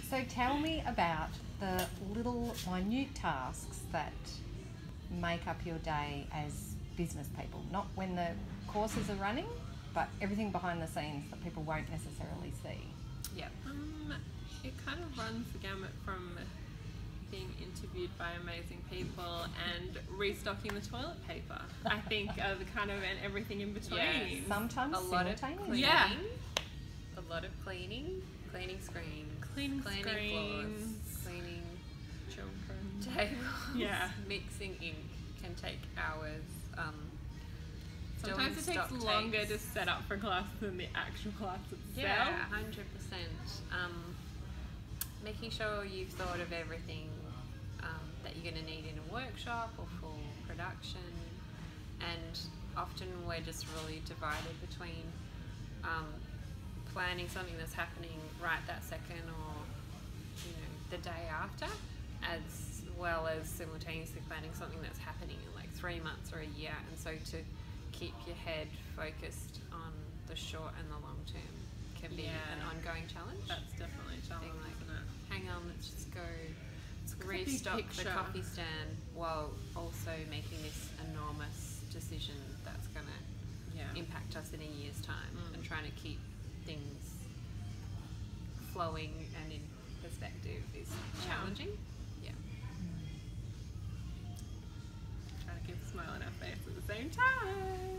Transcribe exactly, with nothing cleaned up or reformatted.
So tell me about the little minute tasks that make up your day as business people. Not when the courses are running, but everything behind the scenes that people won't necessarily see. Yeah. Um, it kind of runs the gamut from being interviewed by amazing people and restocking the toilet paper. I think uh, the kind of and everything in between. Yes. Sometimes A lot of simultaneously. cleaning. Yeah. A lot of cleaning. Cleaning screens. Cleaning cleaning screens. floors. Cleaning Children. tables. Yeah. Mixing ink can take hours. Um, Sometimes it takes stock longer takes. to set up for class than the actual class itself. Yeah, one hundred percent. Um, making sure you've thought of everything um, that you're going to need in a workshop or for production. And often we're just really divided between um, planning something that's happening right that second or you know the day after, as well as simultaneously planning something that's happening in like three months or a year. And so to keep your head focused on the short and the long term can be Yeah. an ongoing challenge. That's definitely a challenge, Being like, isn't it? hang on, let's just go got the big restock the picture. coffee stand while also making this enormous decision that's going to Yeah. impact us in a year's time, Mm. and trying to keep things flowing and in perspective is Yeah. challenging. Yeah. Trying to keep a smile on our face at the same time.